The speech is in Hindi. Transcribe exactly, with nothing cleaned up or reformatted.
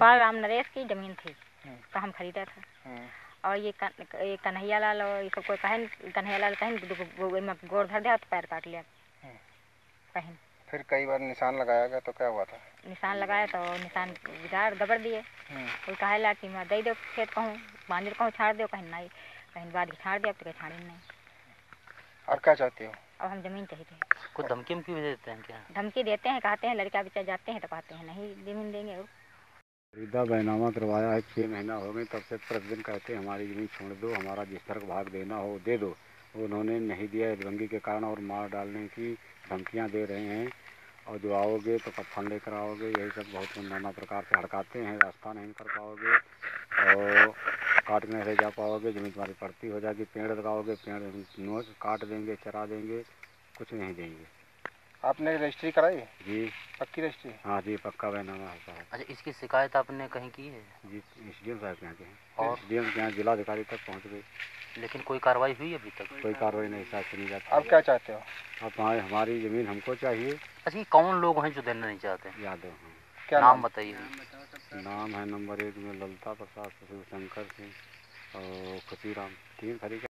पाल राम नरेश की जमीन थी तो हम खरीदा था। और ये कन, ये कन्हैया लाल और ये सबको कहन कन्हैया लाल कहन गोड़ धर दिया तो पैर काट लिया कहन। फिर कई बार निशान लगाया गया तो क्या हुआ था? निशान लगाया तो निशान बिगाड़ दबड़ दिए। कोई कहे ला कि मैं दे दो खेत कहूँ बांजर कहूँ छाड़ दो कहीं नहीं कहीं बाद छाड़ दिया तो कहीं छाड़ी नहीं। और क्या चाहते हो? अब हम जमीन चाहिए। कुछ धमकी भी देते हैं क्या? धमकी देते हैं, कहते हैं लड़का बच्चा जाते हैं तो कहते हैं नहीं जमीन देंगे। और खरीदा बैनामा करवाया है, छः महीना हो गए, तब से प्रतिदिन कहते हैं हमारी जमीन छोड़ दो, हमारा जिस तरह भाग देना हो दे दो। उन्होंने नहीं दिया दंगी के कारण और मार डालने की धमकियां दे रहे हैं। और जो आओगे तो कफन लेकर आओगे, यही सब बहुत नाना प्रकार से हड़काते हैं। रास्ता नहीं कर पाओगे और काटने से जा पाओगे, जमीन तुम्हारी पड़ती हो जाएगी। पेड़ लगाओगे पेड़ नोच काट देंगे, चरा देंगे, कुछ नहीं देंगे। आपने रजिस्ट्री कराई? जी पक्की रजिस्ट्री? हाँ जी, पक्का बैनामा होता है। अच्छा, इसकी शिकायत आपने कहीं की है? जी एस डी एम साहब के यहाँ के हैं। और एस डी एम के यहाँ जिलाधिकारी तक पहुँच गई, लेकिन कोई कार्रवाई हुई अभी तक? कोई कार्रवाई नहीं साथ सुनी जाती। आप क्या चाहते हो? अब हमारी हमारी ज़मीन हमको चाहिए। अच्छा, ये कौन लोग हैं जो देना नहीं चाहते? यादव हैं। क्या नाम बताइए? नाम है नंबर एक में ललिता प्रसाद, शिव शंकर सिंह और खुशीराम, तीन खरीद